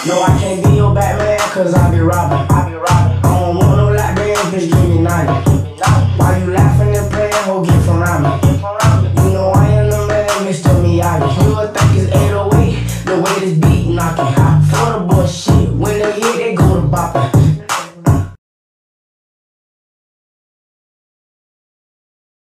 No, I can't be your Batman, cause I be robbing.